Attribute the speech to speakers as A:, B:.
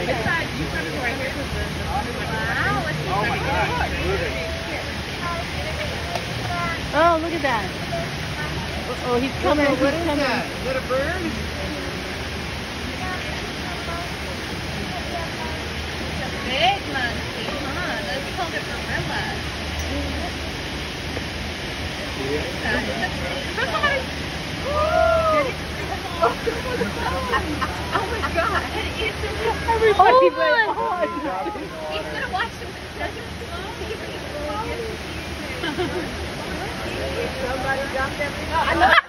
A: Oh, look at that. Oh, he's coming.
B: What is that? Is that a bird?
C: Big monkey, huh? That's called a gorilla. Oh my god.
A: Everybody went on.
C: He's gonna watch him.
B: Somebody jumped every